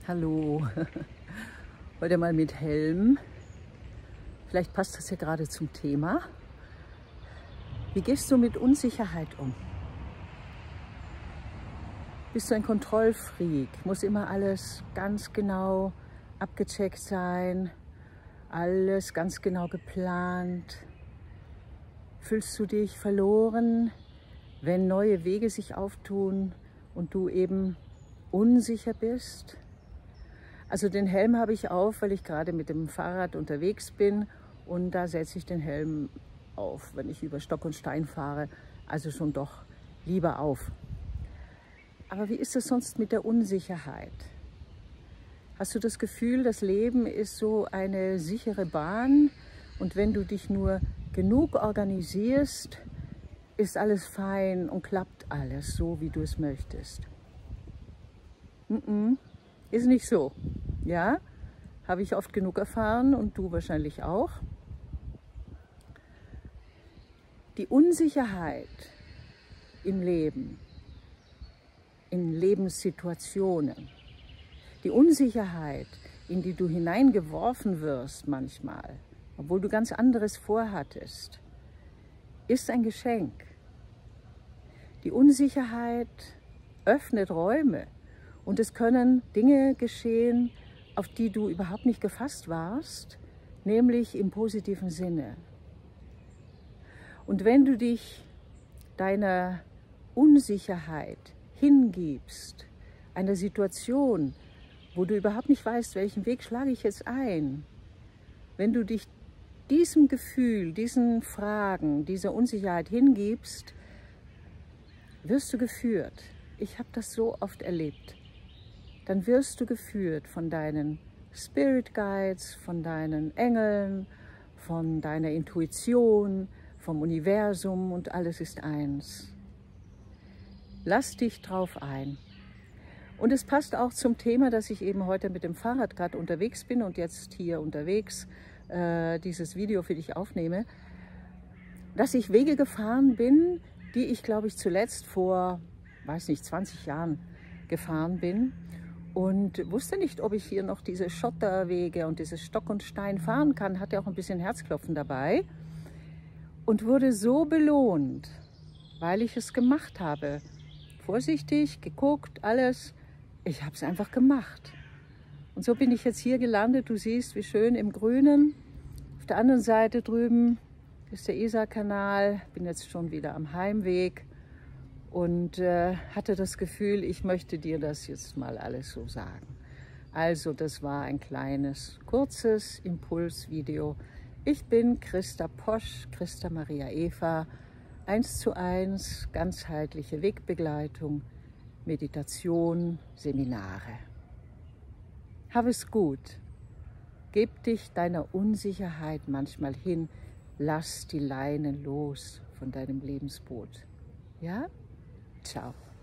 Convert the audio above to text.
Hallo, heute mal mit Helm. Vielleicht passt das ja gerade zum Thema. Wie gehst du mit Unsicherheit um? Bist du ein Kontrollfreak? Muss immer alles ganz genau abgecheckt sein? Alles ganz genau geplant? Fühlst du dich verloren, wenn neue Wege sich auftun und du eben unsicher bist? Also den Helm habe ich auf, weil ich gerade mit dem Fahrrad unterwegs bin und da setze ich den Helm auf, wenn ich über Stock und Stein fahre, also schon doch lieber auf. Aber wie ist es sonst mit der Unsicherheit? Hast du das Gefühl, das Leben ist so eine sichere Bahn und wenn du dich nur genug organisierst, ist alles fein und klappt alles so, wie du es möchtest? Ist nicht so. Ja, habe ich oft genug erfahren und du wahrscheinlich auch. Die Unsicherheit im Leben, in Lebenssituationen, die Unsicherheit, in die du hineingeworfen wirst manchmal, obwohl du ganz anderes vorhattest, ist ein Geschenk. Die Unsicherheit öffnet Räume und es können Dinge geschehen, auf die du überhaupt nicht gefasst warst, nämlich im positiven Sinne. Und wenn du dich deiner Unsicherheit hingibst, einer Situation, wo du überhaupt nicht weißt, welchen Weg schlage ich jetzt ein, wenn du dich diesem Gefühl, diesen Fragen, dieser Unsicherheit hingibst, wirst du geführt. Ich habe das so oft erlebt. Dann wirst du geführt von deinen Spirit Guides, von deinen Engeln, von deiner Intuition, vom Universum und alles ist eins. Lass dich drauf ein. Und es passt auch zum Thema, dass ich eben heute mit dem Fahrrad gerade unterwegs bin und jetzt hier unterwegs dieses Video für dich aufnehme, dass ich Wege gefahren bin, die ich, glaube ich, zuletzt vor, weiß nicht, 20 Jahren gefahren bin. Und wusste nicht, ob ich hier noch diese Schotterwege und dieses Stock und Stein fahren kann. Hatte auch ein bisschen Herzklopfen dabei. Und wurde so belohnt, weil ich es gemacht habe. Vorsichtig, geguckt, alles. Ich habe es einfach gemacht. Und so bin ich jetzt hier gelandet. Du siehst, wie schön im Grünen. Auf der anderen Seite drüben ist der Isarkanal. Bin jetzt schon wieder am Heimweg. Und hatte das Gefühl, ich möchte dir das jetzt mal alles so sagen. Also das war ein kleines, kurzes Impulsvideo. Ich bin Christa Posch, Christa Maria Eva, 1:1, ganzheitliche Wegbegleitung, Meditation, Seminare. Hab es gut. Gib dich deiner Unsicherheit manchmal hin. Lass die Leinen los von deinem Lebensboot. Ja? Ciao.